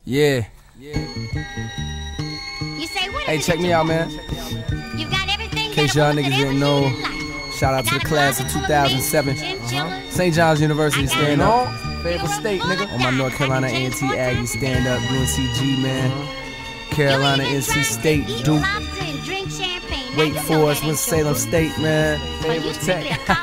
Yeah. You say what? Hey, check me out, man. You got everything. In case y'all niggas didn't know, shout out to the class of 2007. St. John's University stand up. Favorite state, nigga. On my North Carolina A&T Aggie stand up. UNCG, man. Carolina, NC State, Duke. Wake Forest, Winston-Salem State, man. Favorite Tech.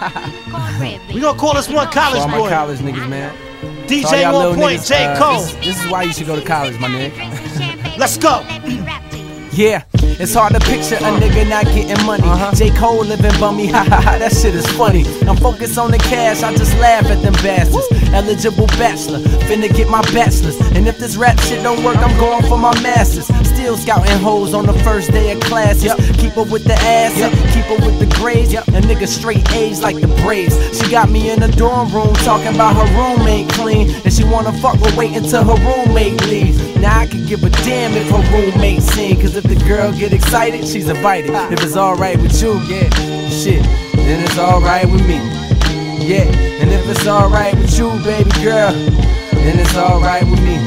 We gonna call this one college all my boy. college niggas, man. DJ on point, niggas, J. Cole. This is why you should go to college, my nigga. Let's go. Yeah, it's hard to picture a nigga not getting money. J. Cole living bummy, ha ha ha, that shit is funny. I'm focused on the cash, I just laugh at them bastards. Eligible bachelor, finna get my bachelor's. And if this rap shit don't work, I'm going for my masters. Still scouting hoes on the first day of classes. Keep up with the ass, keep up with the grades. A nigga straight A's like the Braves. She got me in the dorm room talking about her roommate clean. And she wanna fuck but wait until her roommate leaves. Now I could give a damn if her roommate sing. Cause if the girl get excited, she's invited. If it's alright with you, yeah, shit, then it's alright with me. Yeah, and if it's alright with you, baby girl, then it's alright with me.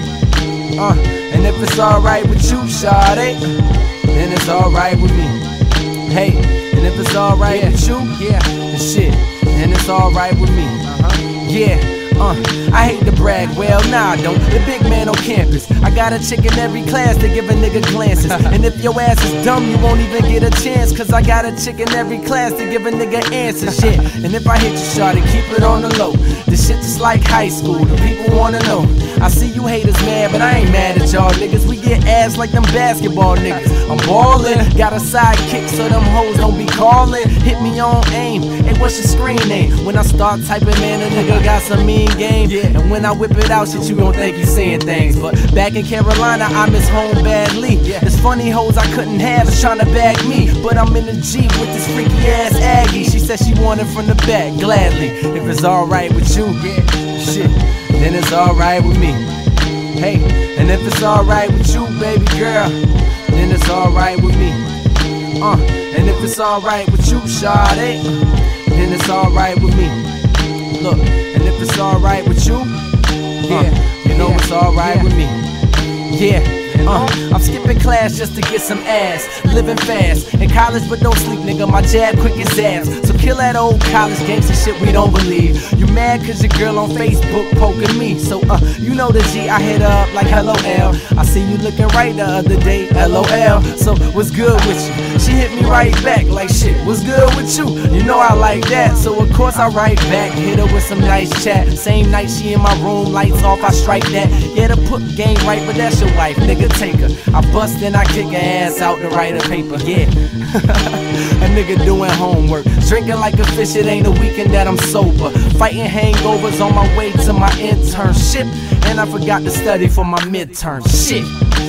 And if it's alright with you, shawty, then it's alright with me. Hey, and if it's alright with you, yeah, then shit, then it's alright with me. Yeah. I hate to brag, well, nah, I don't. The big man on campus. I got a chick in every class to give a nigga glances. And if your ass is dumb, you won't even get a chance. Cause I got a chick in every class to give a nigga answers, shit. And if I hit you, shawty, keep it on the low. This shit just like high school, the people wanna know. I see you haters mad, but I ain't mad at y'all niggas. We get ass like them basketball niggas. I'm ballin', got a sidekick so them hoes don't be callin'. Hit me on aim, hey, what's your screen name? When I start typing, man, a nigga got some mean game. And when I whip it out, shit, you gon' think you saying things. But back in Carolina, I miss home badly. It's funny hoes I couldn't have is trying to bag me. But I'm in the Jeep with this freaky ass Aggie. She said she wanted from the back, gladly. If it's alright with you, shit, then it's alright with me. Hey, and if it's alright with you, baby girl, then it's alright with me. And if it's alright with you, shawty, then it's alright with me. Look, and if it's alright with you, yeah, you know it's alright with me. Yeah, I'm skipping class just to get some ass. Living fast, in college but don't sleep, nigga, my jab quick as abs. So kill that old college gangsta shit we don't believe. You mad cause your girl on Facebook poking me. So you know the G, I hit her up like hello L. I see you looking right the other day, LOL. So what's good with you? She hit me right back like shit, what's good with you? You know I like that, so of course I write back. Hit her with some nice chat. Same night she in my room, lights off, I strike that. Yeah, to put game right, but that's your wife, nigga, take her. I bust and I kick her ass out to write a paper, yeah. A nigga doing homework, drinking like a fish, it ain't a weekend that I'm sober. Fighting hangovers on my way to my internship. And I forgot to study for my midterm, shit.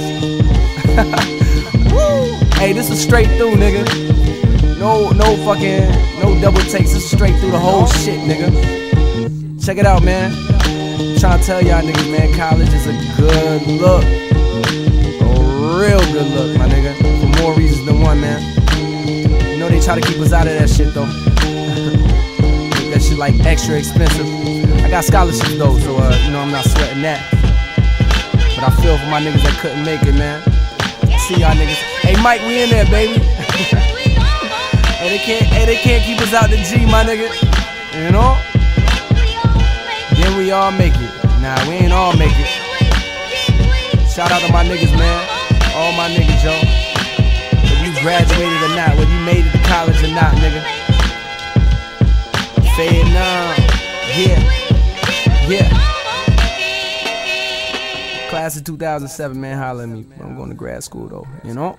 Hey, this is straight through, nigga. No fucking, no double takes. This is straight through the whole shit, nigga. Check it out, man. I'm trying to tell y'all niggas, man, college is a good look. A real good look, my nigga. For more reasons than one, man. You know they try to keep us out of that shit, though. Make that shit like extra expensive. I got scholarships, though, so, you know, I'm not sweating that. But I feel for my niggas that couldn't make it, man. See y'all niggas. Hey Mike, we in there, baby. Hey, they can't keep us out the G, my nigga. You know? Then we all make it. Nah, we ain't all make it. Shout out to my niggas, man. All my niggas, yo. Whether you graduated or not, whether you made it to college or not, nigga. Vietnam, yeah. Class of 2007, man, holla at me. I'm going to grad school, though, you know?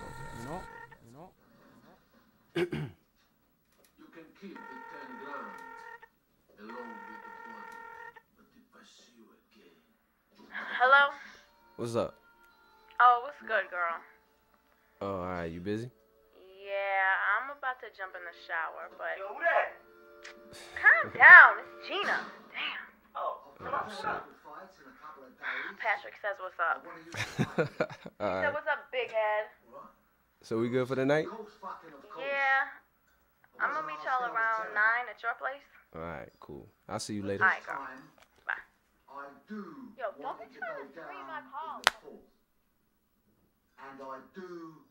You can keep the 10 grand along with the body, but if I see you again. Hello? What's up? Oh, what's good, girl? Oh, alright, you busy? Yeah, I'm about to jump in the shower, but... Yo, who that? Calm down, it's Gina. Damn. Oh, shit. Patrick says what's up. He Alright. said, what's up, big head? So we good for the night? Yeah. I'm gonna meet y'all around 9 at your place. Alright, cool. I'll see you later. Alright, girl. Bye. I do. Yo, don't be trying to scream my call. I do